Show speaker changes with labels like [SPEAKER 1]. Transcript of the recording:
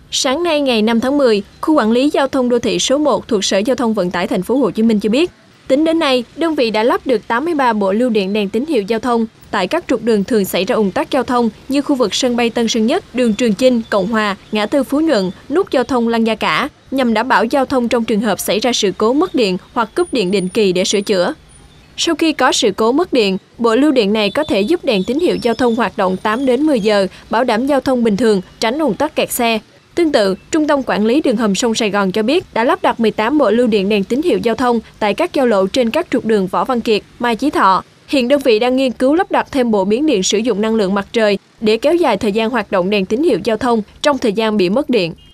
[SPEAKER 1] Sáng nay ngày 5 tháng 10, Khu quản lý giao thông đô thị số 1 thuộc Sở Giao thông Vận tải Thành phố Hồ Chí Minh cho biết, tính đến nay, đơn vị đã lắp được 83 bộ lưu điện đèn tín hiệu giao thông tại các trục đường thường xảy ra ùn tắc giao thông như khu vực sân bay Tân Sơn Nhất, đường Trường Chinh, Cộng Hòa, ngã tư Phú Nhuận, nút giao thông Lăng Gia Cả, nhằm đảm bảo giao thông trong trường hợp xảy ra sự cố mất điện hoặc cúp điện định kỳ để sửa chữa. Sau khi có sự cố mất điện, bộ lưu điện này có thể giúp đèn tín hiệu giao thông hoạt động 8 đến 10 giờ, bảo đảm giao thông bình thường, tránh ùn tắc kẹt xe. Tương tự, Trung tâm Quản lý Đường hầm sông Sài Gòn cho biết đã lắp đặt 18 bộ lưu điện đèn tín hiệu giao thông tại các giao lộ trên các trục đường Võ Văn Kiệt, Mai Chí Thọ. Hiện đơn vị đang nghiên cứu lắp đặt thêm bộ biến điện sử dụng năng lượng mặt trời để kéo dài thời gian hoạt động đèn tín hiệu giao thông trong thời gian bị mất điện.